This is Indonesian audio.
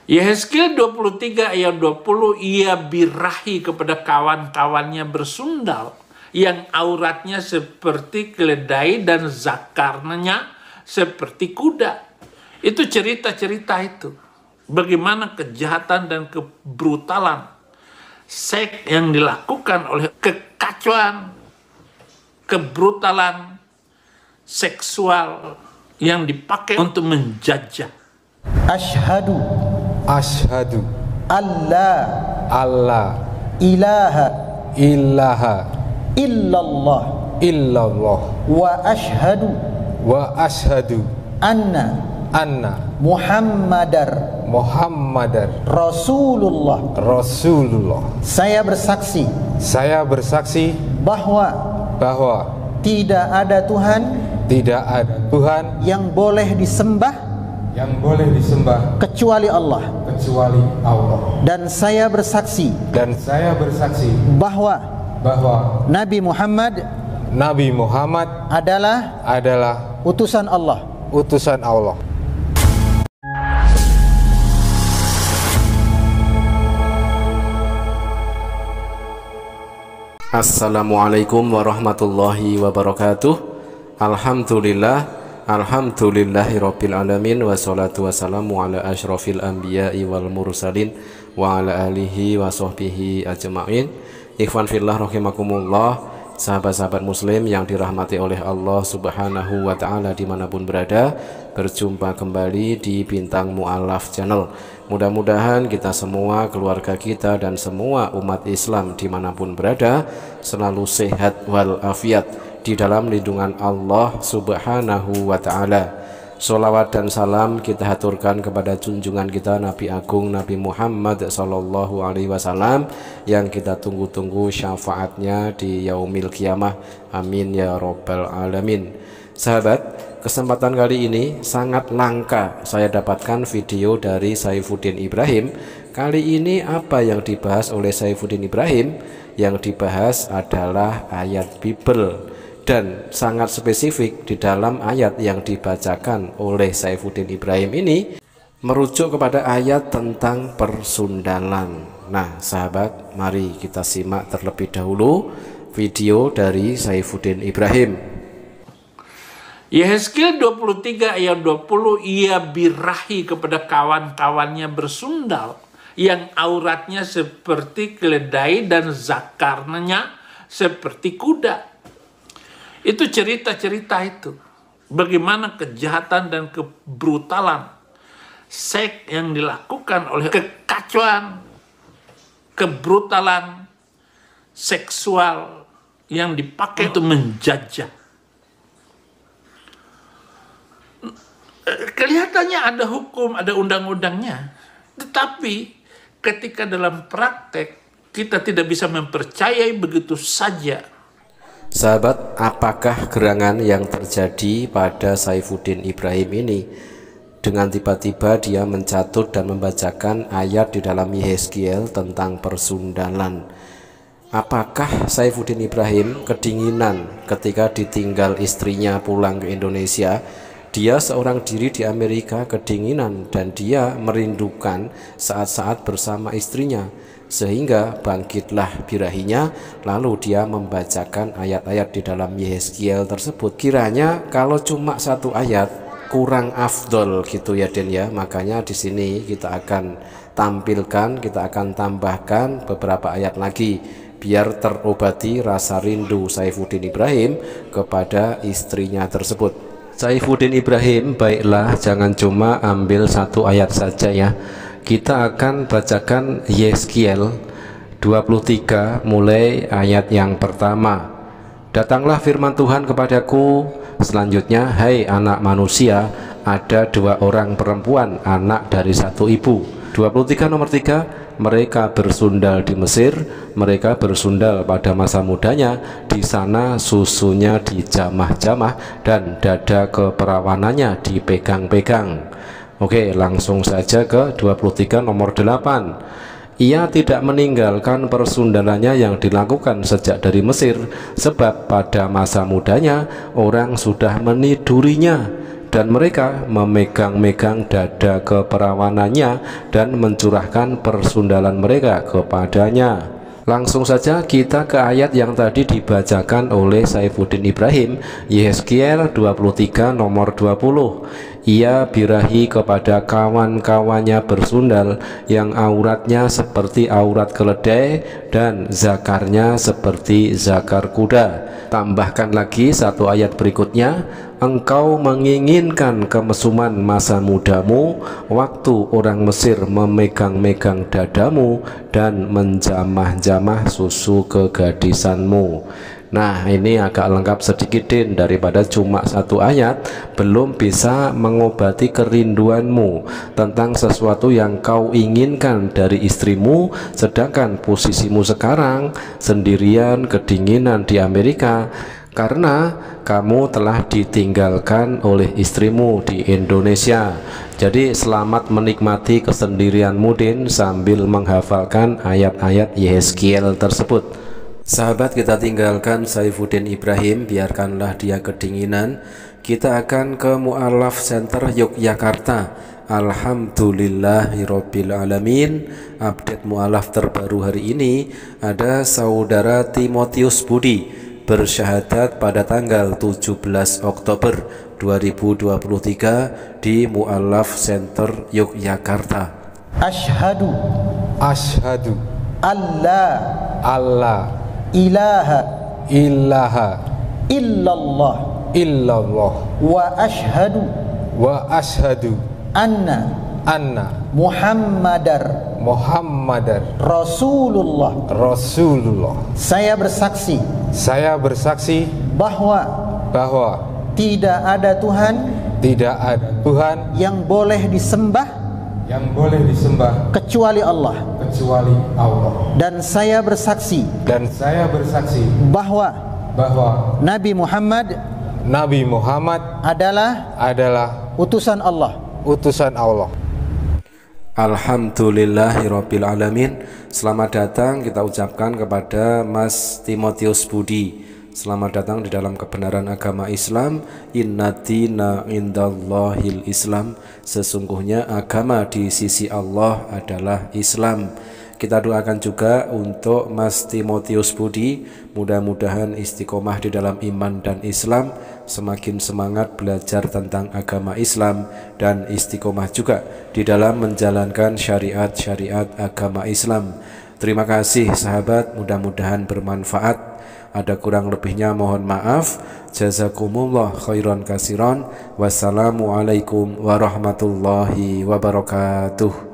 Yehezkiel 23 ayat 20, ia birahi kepada kawan-kawannya bersundal yang auratnya seperti keledai dan zakarnya seperti kuda. Itu cerita-cerita itu. Bagaimana kejahatan dan kebrutalan seks yang dilakukan oleh kekacauan, kebrutalan seksual yang dipakai untuk menjajah. Ashhadu alla ilaha illallah wa ashhadu anna Muhammadar Rasulullah. Saya bersaksi bahwa tidak ada Tuhan yang boleh disembah kecuali Allah. Dan saya bersaksi bahwa Nabi Muhammad adalah utusan Allah. Assalamualaikum warahmatullahi wabarakatuh. Alhamdulillahirabbil alamin, wassalatu wassalamu ala asyrafil anbiya'i wal mursalin wa ala alihi wa sahbihi ajma'in. Ikhwan fillah rahimakumullah, sahabat-sahabat muslim yang dirahmati oleh Allah subhanahu wa ta'ala dimanapun berada, berjumpa kembali di Bintang Mu'allaf Channel. Mudah-mudahan kita semua, keluarga kita dan semua umat Islam dimanapun berada selalu sehat walafiat di dalam lindungan Allah subhanahu wa ta'ala. Sholawat dan salam kita haturkan kepada junjungan kita Nabi Agung Nabi Muhammad sallallahu alaihi wasallam yang kita tunggu-tunggu syafaatnya di yaumil qiyamah. Amin ya rabbal alamin. Sahabat, kesempatan kali ini sangat langka saya dapatkan video dari Saifuddin Ibrahim. Kali ini apa yang dibahas oleh Saifuddin Ibrahim? Yang dibahas adalah ayat Bible, dan sangat spesifik di dalam ayat yang dibacakan oleh Saifuddin Ibrahim ini merujuk kepada ayat tentang persundalan. Nah sahabat, mari kita simak terlebih dahulu video dari Saifuddin Ibrahim. Yehezkiel 23 ayat 20, ia birahi kepada kawan-kawannya bersundal yang auratnya seperti keledai dan zakarnya seperti kuda. Itu cerita-cerita itu. Bagaimana kejahatan dan kebrutalan seks yang dilakukan oleh kekacauan, kebrutalan seksual yang dipakai untuk menjajah. Kelihatannya ada hukum, ada undang-undangnya, tetapi ketika dalam praktek kita tidak bisa mempercayai begitu saja. Sahabat, apakah gerangan yang terjadi pada Saifuddin Ibrahim ini dengan tiba-tiba dia mencatut dan membacakan ayat di dalam Yehezkiel tentang persundalan? Apakah Saifuddin Ibrahim kedinginan ketika ditinggal istrinya pulang ke Indonesia? Dia seorang diri di Amerika kedinginan dan dia merindukan saat-saat bersama istrinya, sehingga bangkitlah birahinya, lalu dia membacakan ayat-ayat di dalam Yehezkiel tersebut. Kiranya kalau cuma satu ayat kurang afdol gitu ya Den ya. Makanya di sini kita akan tampilkan, kita akan tambahkan beberapa ayat lagi biar terobati rasa rindu Saifuddin Ibrahim kepada istrinya tersebut. Saifuddin Ibrahim, baiklah jangan cuma ambil satu ayat saja ya. Kita akan bacakan Yehezkiel 23 mulai ayat yang pertama. Datanglah firman Tuhan kepadaku selanjutnya, hai anak manusia, ada dua orang perempuan anak dari satu ibu. 23 nomor 3, mereka bersundal di Mesir, mereka bersundal pada masa mudanya, di sana susunya dijamah-jamah dan dada keperawanannya dipegang-pegang. Oke, langsung saja ke 23 nomor 8. Ia tidak meninggalkan persundalannya yang dilakukan sejak dari Mesir, sebab pada masa mudanya orang sudah menidurinya dan mereka memegang-megang dada keperawanannya dan mencurahkan persundalan mereka kepadanya. Langsung saja kita ke ayat yang tadi dibacakan oleh Saifuddin Ibrahim, Yehezkiel 23 nomor 20. Ia birahi kepada kawan-kawannya bersundal yang auratnya seperti aurat keledai dan zakarnya seperti zakar kuda. Tambahkan lagi satu ayat berikutnya, engkau menginginkan kemesuman masa mudamu waktu orang Mesir memegang-megang dadamu dan menjamah-jamah susu kegadisanmu. Nah, ini agak lengkap sedikit Din, daripada cuma satu ayat belum bisa mengobati kerinduanmu tentang sesuatu yang kau inginkan dari istrimu, sedangkan posisimu sekarang sendirian kedinginan di Amerika karena kamu telah ditinggalkan oleh istrimu di Indonesia. Jadi selamat menikmati kesendirianmu Din sambil menghafalkan ayat-ayat Yehezkiel tersebut. Sahabat, kita tinggalkan Saifuddin Ibrahim, biarkanlah dia kedinginan. Kita akan ke Mu'allaf Center Yogyakarta. Alhamdulillahirabbil alamin. Update mu'allaf terbaru hari ini ada saudara Timotius Budi bersyahadat pada tanggal 17 Oktober 2023 di Mu'allaf Center Yogyakarta. Ashhadu Ashhadu alla ilaha ilaha illallah illallah wa ashhadu anna Muhammadar Rasulullah. Saya bersaksi bahwa tidak ada Tuhan yang boleh disembah kecuali Allah. Dan saya bersaksi bahwa Nabi Muhammad adalah utusan Allah. Alhamdulillahirabbil alamin. Selamat datang kita ucapkan kepada Mas Timotius Budi. Selamat datang di dalam kebenaran agama Islam. Inna dina indallahil Islam. Sesungguhnya agama di sisi Allah adalah Islam. Kita doakan juga untuk Mas Timotius Budi, mudah-mudahan istiqomah di dalam iman dan Islam, semakin semangat belajar tentang agama Islam, dan istiqomah juga di dalam menjalankan syariat-syariat agama Islam. Terima kasih sahabat, mudah-mudahan bermanfaat. Ada kurang lebihnya mohon maaf. Jazakumullah khairan kasiran. Wassalamualaikum warahmatullahi wabarakatuh.